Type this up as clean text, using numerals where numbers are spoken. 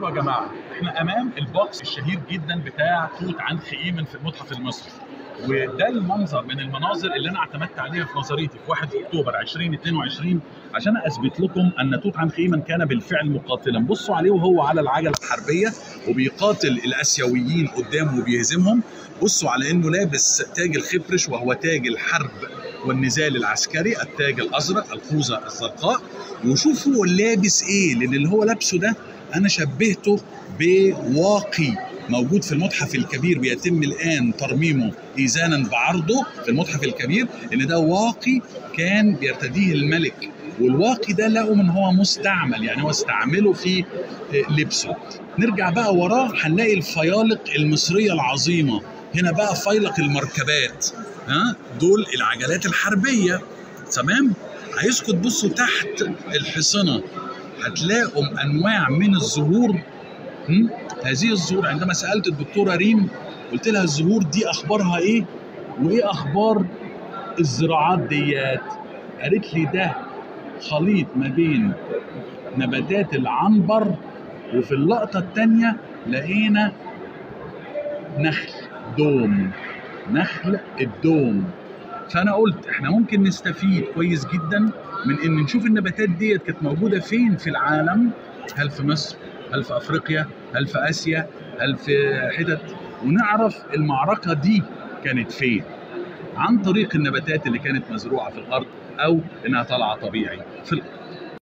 ازيكم يا جماعه؟ احنا امام البوكس الشهير جدا بتاع توت عنخ امون في المتحف المصري، وده المنظر من المناظر اللي انا اعتمدت عليها في نظريتي في 1 اكتوبر 2022 عشان اثبت لكم ان توت عنخ امون كان بالفعل مقاتلا. بصوا عليه وهو على العجله الحربيه وبيقاتل الاسيويين قدامه وبيهزمهم. بصوا على انه لابس تاج الخفرش وهو تاج الحرب والنزال العسكري، التاج الازرق الخوذه الزرقاء. وشوفوا هو لابس ايه، لان اللي هو لابسه ده انا شبهته بواقي موجود في المتحف الكبير بيتم الان ترميمه ايزانا بعرضه في المتحف الكبير، ان ده واقي كان بيرتديه الملك، والواقي ده لقوا من هو مستعمل، يعني هو استعمله في لبسه. نرجع بقى وراه هنلاقي الفيالق المصريه العظيمه. هنا بقى فيلق المركبات، دول العجلات الحربيه. تمام. عايزكم تبصوا تحت الحصنه هتلاقوا انواع من الزهور. هذه الزهور عندما سالت الدكتوره ريم قلت لها الزهور دي اخبارها ايه وايه اخبار الزراعات ديات، قالت لي ده خليط ما بين نباتات العنبر، وفي اللقطه الثانيه لقينا نخل دوم، نخل الدوم. فانا قلت احنا ممكن نستفيد كويس جدا من ان نشوف النباتات ديت كانت موجوده فين في العالم، هل في مصر، هل في افريقيا، هل في اسيا، هل في حتت، ونعرف المعركه دي كانت فين عن طريق النباتات اللي كانت مزروعه في الارض او انها طالعه طبيعي في الارض.